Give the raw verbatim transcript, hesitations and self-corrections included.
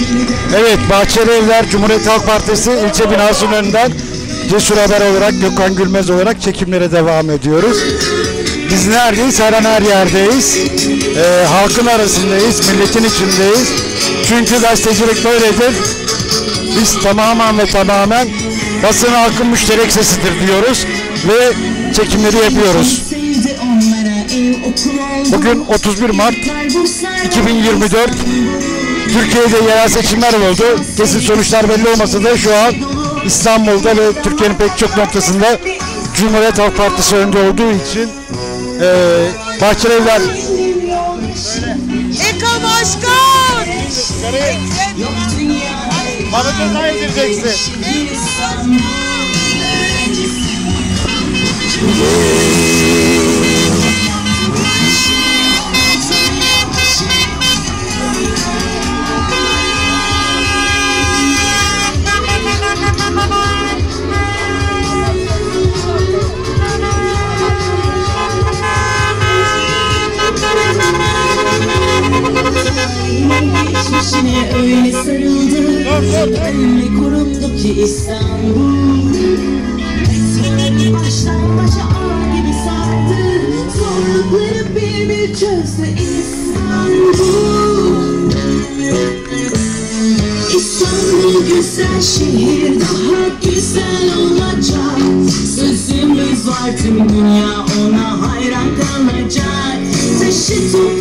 Evet, Bahçelievler Cumhuriyet Halk Partisi ilçe binasının önünden Cesur Haber olarak, Gökhan Gülmez olarak çekimlere devam ediyoruz. Biz neredeyiz? Her an her yerdeyiz. Ee, halkın arasındayız, milletin içindeyiz. Çünkü gazetecilik böyledir. Biz tamamen ve tamamen basın halkın müşterek sesidir diyoruz ve çekimleri yapıyoruz. Bugün otuz bir Mart iki bin yirmi dört. Türkiye'de yerel seçimler oldu. Kesin sonuçlar belli olmasa da şu an İstanbul'da ve Türkiye'nin pek çok noktasında Cumhuriyet Halk Partisi önde olduğu için e, Bahçelievler Eko Başkan! bana ceza indireceksin. Geçmişine öyle sarıldı, öyle korundu ki İstanbul. Seni baştan başa ağ gibi sardı, zorlukları bir bir çözdü İstanbul. İstanbul güzel şehir, daha güzel olacak. Sözümüz var, tüm dünya ona hayran kalacak. Taşı toprak